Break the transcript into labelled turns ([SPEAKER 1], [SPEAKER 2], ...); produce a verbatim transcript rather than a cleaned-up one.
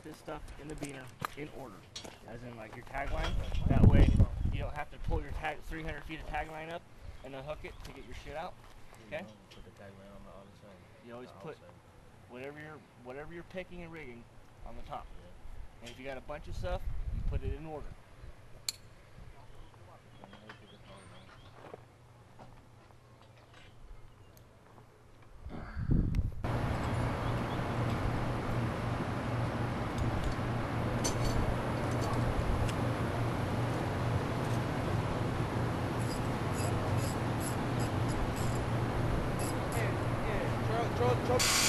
[SPEAKER 1] this stuff in the beaner in order, as in like your tag line. That way you don't have to pull your tag three hundred feet of tag line up and unhook it to get your shit out. Okay?
[SPEAKER 2] Put the tag line on the other side.
[SPEAKER 1] You always put whatever you're whatever you're picking and rigging on the top. And if you got a bunch of stuff, you put it in order.
[SPEAKER 3] Throw, throw.